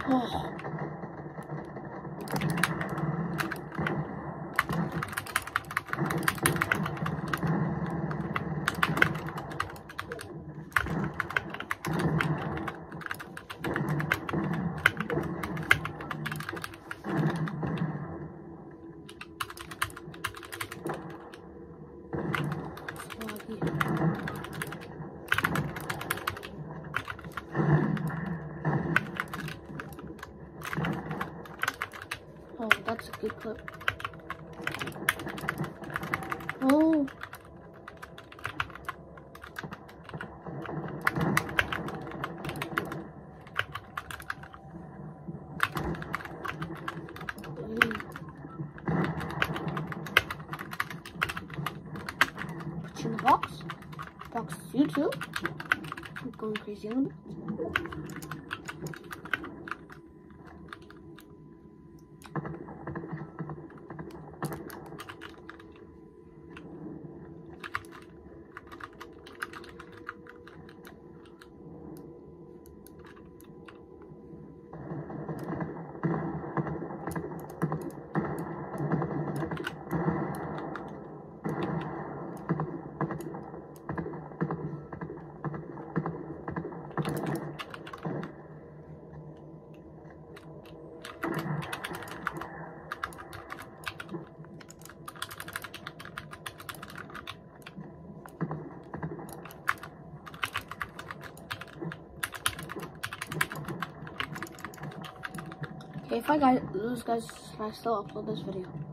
Oh. Oh, that's a good clip. Oh. Put you in the box. Box you too. I'm going crazy on it. Okay, if I lose, guys, I still upload this video.